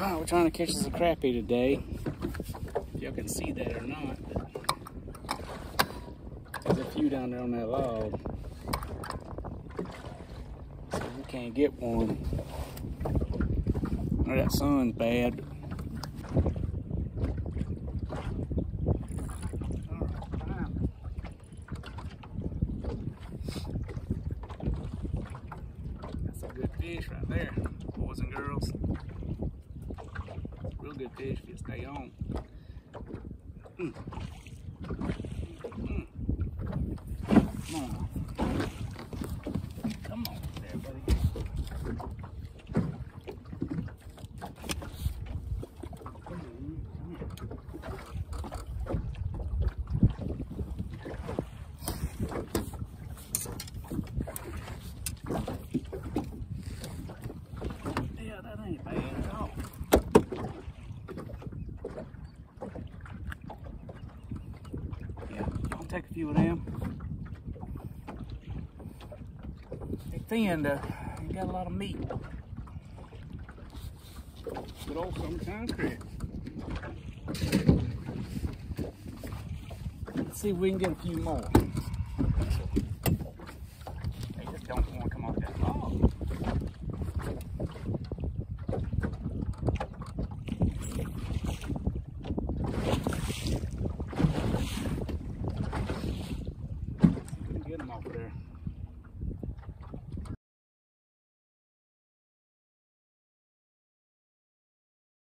Alright, we're trying to catch us a crappie today. If y'all can see that or not. There's a few down there on that log. So we can't get one. I know that sun's bad. That's a good fish right there, boys and girls. Real good fish if you stay on. Come on there, buddy. Yeah, that ain't bad at all. Yeah, I'll take a few of them. They're thin though, ain't got a lot of meat. Good old summertime crab. Let's see if we can get a few more.